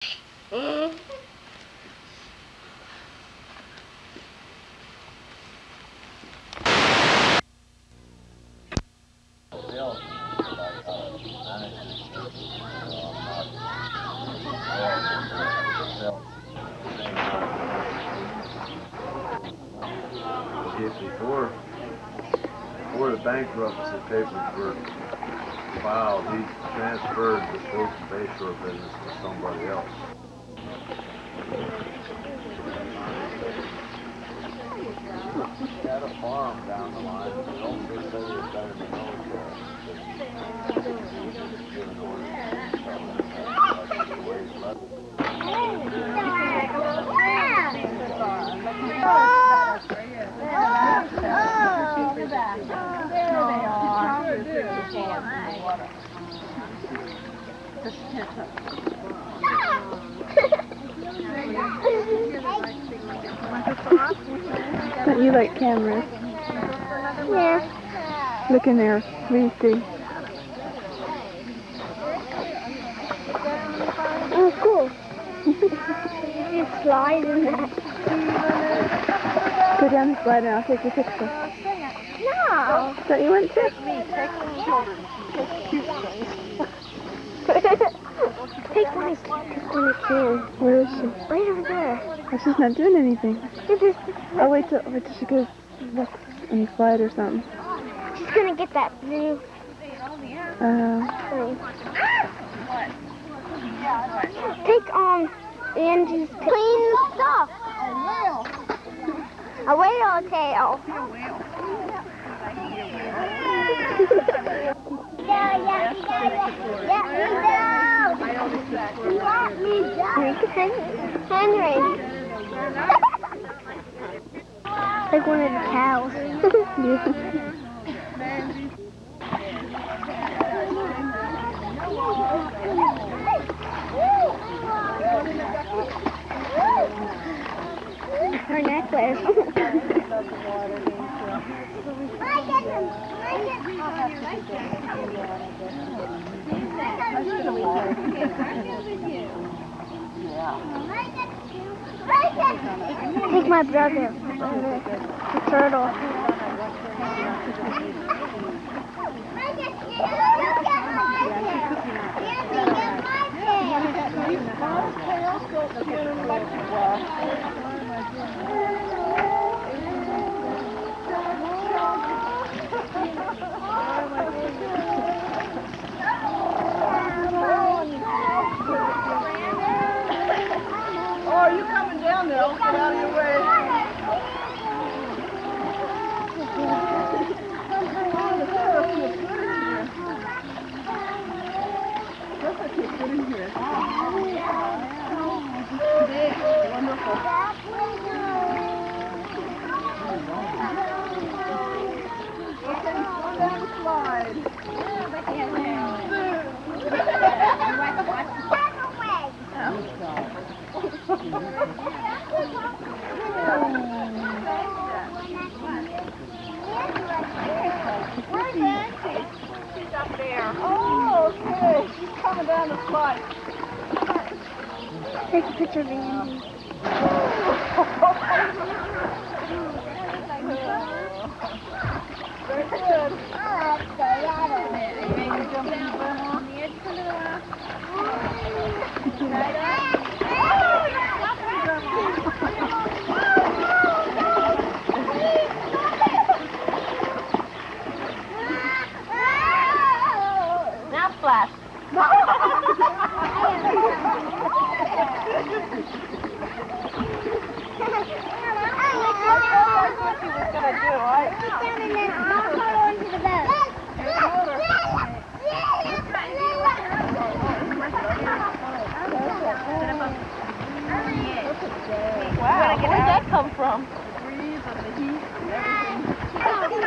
Before the bankruptcy papers were filed, he transferred the Slopes Bayshore business to somebody else. He had a farm down the line, but don't say he was better than those guys. Given orders to sell it. That's the way he's left it. Don't you like cameras? Yeah. Look in there. We see. Oh, cool. You slide in that. Go down the slide and I'll take your picture. No. Don't you want to? Take one you can. Where is she? Right over there. Oh, she's not doing anything. This is, Oh, wait till she goes look on the slide or something. she's gonna get that blue thing. Take Angie's clean stuff. A whale tail. Henry. Like one of the cows. Her necklace. Take my brother, the turtle. Oh, are you coming down there? I'll get out of your way. Wonderful. Okay, go down the slide. She's up there. Oh, okay. She's coming down the slide. Take a picture of Andy. Very good. Now splash. Wow, where'd that come from? The breeze and the heat and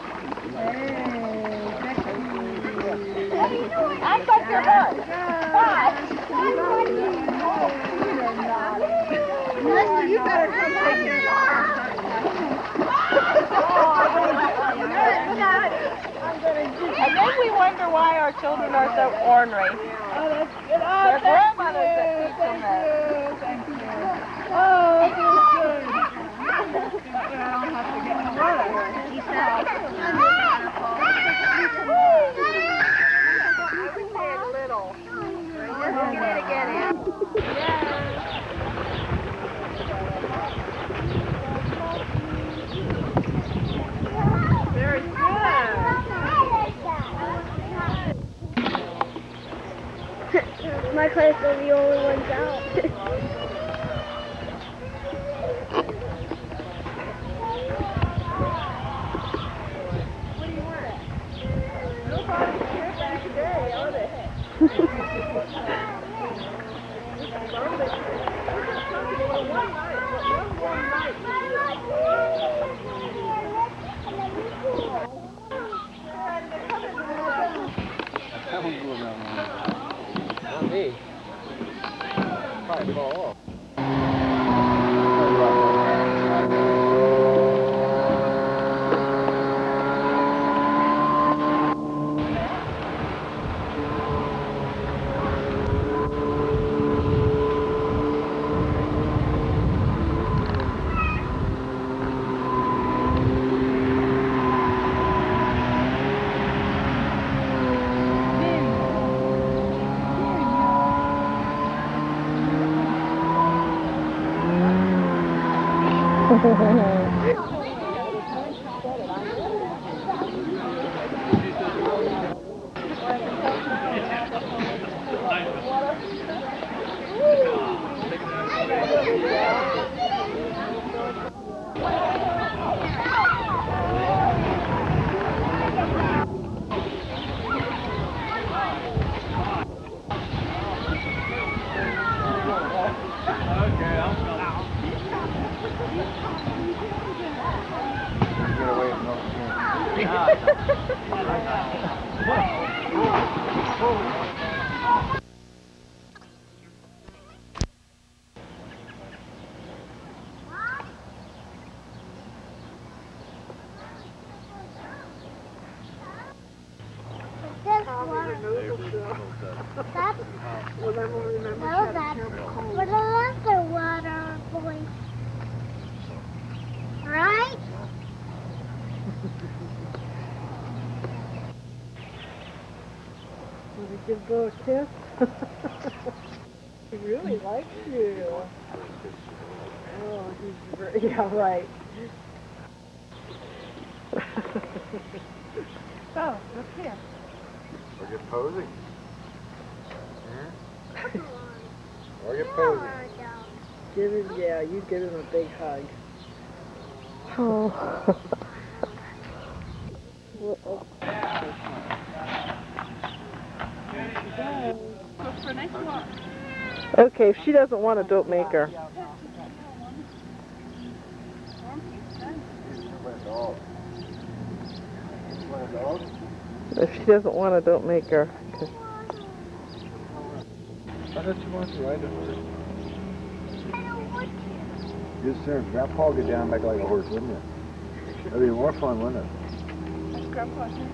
I got your butt. You better come take care of And then we wonder why our children are so ornery. Oh, that's good. Oh, Their thank grandmothers that you. teach them that. Thank you. Oh, that's good. I don't have to get in the water. Very good. My class are the only ones out. Not me. Probably fall off. But another water boy. Right? Want to give Bo a kiss? He really likes you. Oh, he's very, yeah, right. Oh, look here. Or get posing. Or get posing. Give him, yeah, you give him a big hug. Oh. Okay, if she doesn't want it, don't make her. If she doesn't want it, don't make her. I thought you wanted to ride a horse. Yes, sir. Grandpa would get down back like a horse, wouldn't it? That'd be more fun, wouldn't it? That's Grandpa's next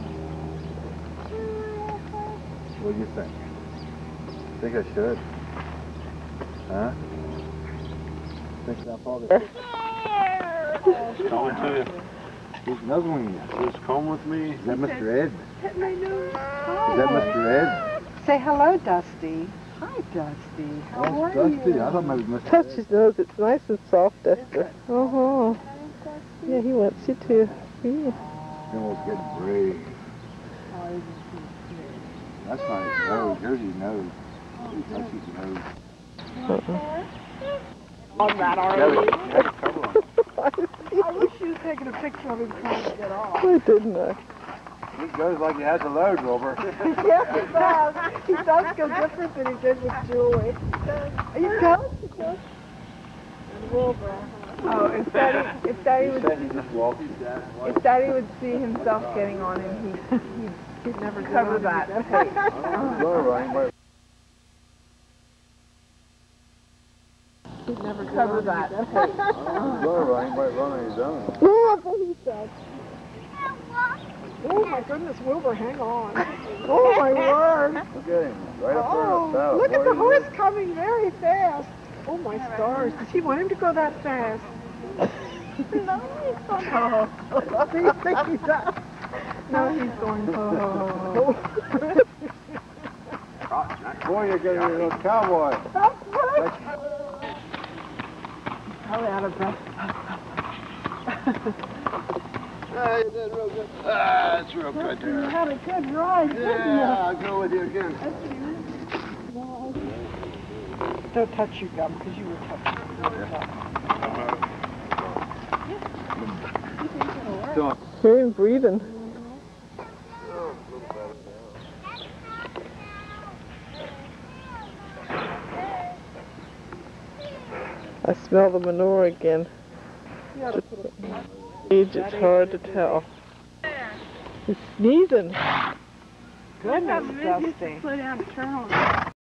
What do you think? Think I should? Huh? Think Grandpa would... Coming to you. He's nuzzling you. Just come with me. Is that Mr. Ed? Hit my nose. Is that Mr. Ed? Say hello, Dusty. Hi, Dusty. How Oh, are Dusty. you? I thought maybe Mr. Touch Ed. his nose. It's nice and soft, Esther. Uh-huh. Yeah, he wants you to. Yeah. Almost getting brave. That's not his nose. Here's his nose. That's his nose. On that Have a cover on. I wish you was taking a picture of him trying to get off. Why didn't I? He goes like he has a load, Wilbur. Yes, he does. He does go different than he did with Julie. Are you jealous? And Wilbur. Oh, if Daddy He said he just walked his dad's wife. if Daddy would see himself getting on him, he'd never cover that. Never Cover that. He might run on his own. Oh, that's what he said. Oh my goodness, Wilbur, hang on. Oh my word. Look at him, right up there in Oh, the south. look at the horse coming very fast. Oh my stars, does he want him to go that fast? No, he's going Do you think he does? No, he's going, oh. Boy, you're getting a little cowboy. That's right. Probably out of breath. Ah, you did real good. Ah, that's real good You there. had a good ride, didn't Yeah, I'll go with you again. Don't touch your gum, because you were touching. Hear him breathing. I smell the manure again. Age, it's hard to tell. He's sneezing. Goodness, Dusty. Slow down to turn on.